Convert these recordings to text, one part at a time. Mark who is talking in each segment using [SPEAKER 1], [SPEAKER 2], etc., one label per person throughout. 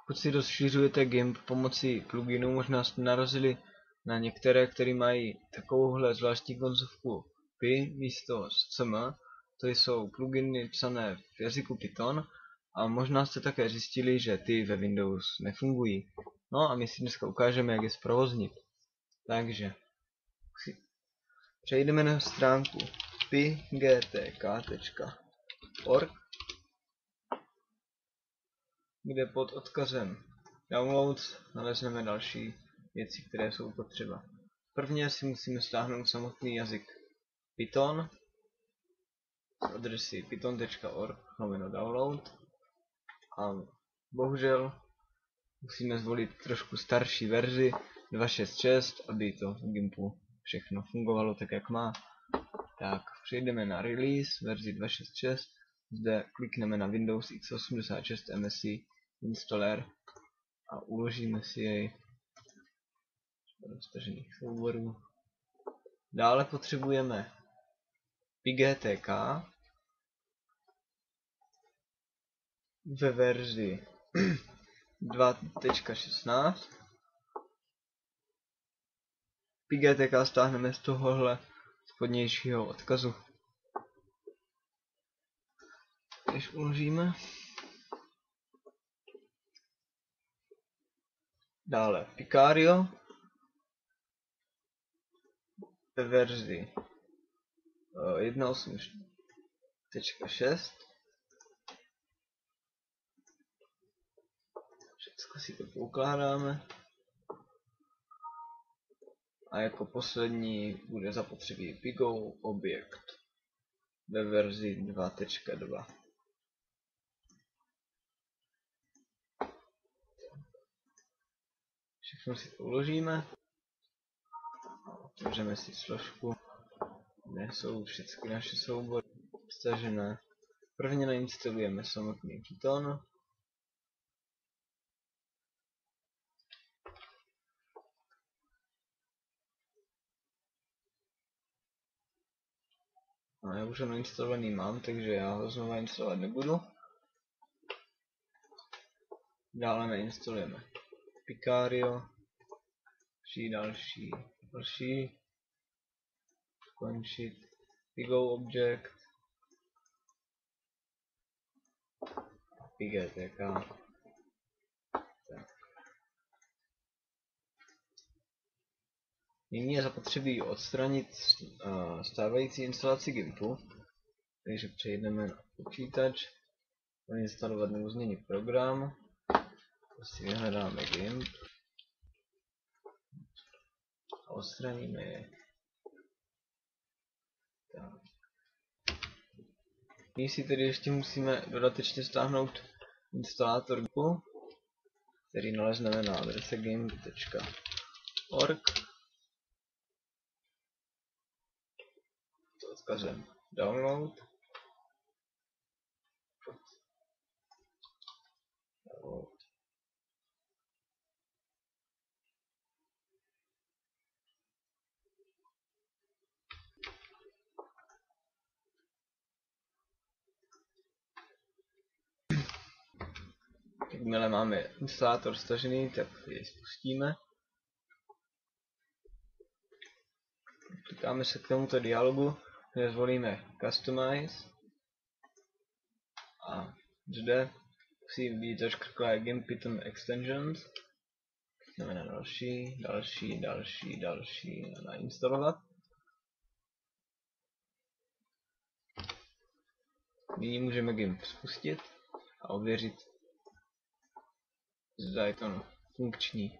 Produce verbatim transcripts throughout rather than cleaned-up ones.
[SPEAKER 1] Pokud si rozšiřujete GIMP pomocí pluginů, možná jste narazili na některé, které mají takovouhle zvláštní koncovku P I místo C M. To jsou pluginy psané v jazyku Python a možná jste také zjistili, že ty ve Windows nefungují. No a my si dneska ukážeme, jak je zprovoznit. Takže přejdeme na stránku pygtk tečka org, kde pod odkazem Downloads nalezneme další věci, které jsou potřeba. Prvně si musíme stáhnout samotný jazyk Python z adresy python tečka org lomeno download a bohužel musíme zvolit trošku starší verzi dva šest šest, aby to v GIMPu všechno fungovalo tak, jak má. Tak přejdeme na Release verzi dva šest šest, zde klikneme na Windows x osmdesát šest M S I installer a uložíme si jej do stažených souborů. Dále potřebujeme pygtk ve verzi dva tečka šestnáct. Pygtk stáhneme z tohohle spodnějšího odkazu. Když uložíme, dále Picario ve verzi jedna osm tečka šest. Všechno si to poukládáme. A jako poslední bude zapotřebí Pigo objekt ve verzi dva tečka dva. Všechno si to uložíme. Otevřeme si složku, kde jsou všechny naše soubory stažené. Prvně nainstalujeme samotný Python. No, já už ho nainstalovaný mám, takže já ho znovu instalovat nebudu. Dále nainstalujeme Picario, další, další, další, končit, Pigo object, pygtk. Tak. Nyní je zapotřebí odstranit uh, stávající instalaci GIMPu, takže přejdeme na počítač, instalovat nebo změnit program, prostě vyhledáme GIMP a odstraníme je. Tak. Nyní si tedy ještě musíme dodatečně stáhnout instalátor GIMPu, který nalezneme na adrese gimp tečka org s odkazem download. download. Jakmile máme instalátor stažený, tak jej spustíme. Klikáme se k tomuto dialogu, kde zvolíme Customize a zde musí být zaškrtlé GIMP Python Extensions. Klikneme na další, další, další, další a nainstalovat. Nyní můžeme GIMP spustit a ověřit, zda je to funkční.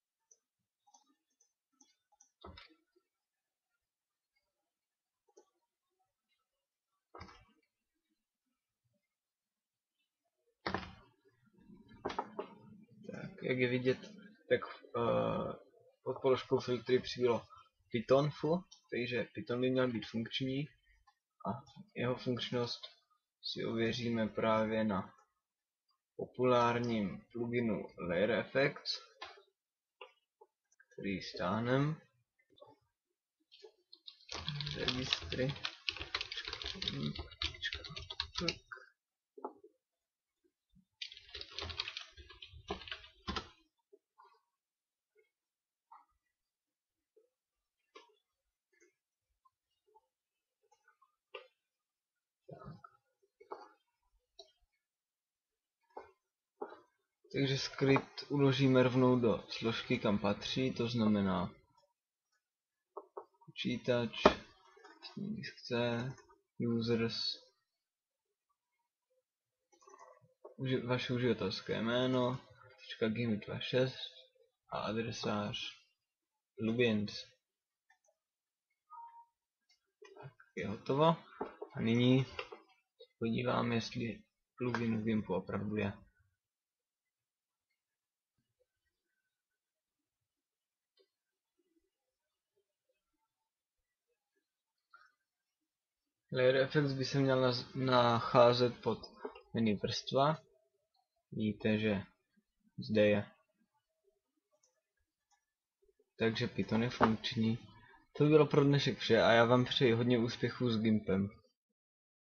[SPEAKER 1] Tak, jak je vidět, tak uh, pod položkou filtry přibylo Pythonfu, takže Python by měl být funkční a jeho funkčnost si ověříme právě na populárním pluginu Layer Effects, který stáhneme. Registry. Takže skript uložíme rovnou do složky, kam patří, to znamená počítač, diskce, users, uži vaše uživatelské jméno, .gimp dvacet šest a adresář Lubins. Tak je hotovo. A nyní podívám, jestli plugin v Gimpu opravdu je. Layer Effects by se měl nacházet pod menu vrstva. Vidíte, že zde je. Takže Python je funkční. To by bylo pro dnešek vše a já vám přeji hodně úspěchů s Gimpem.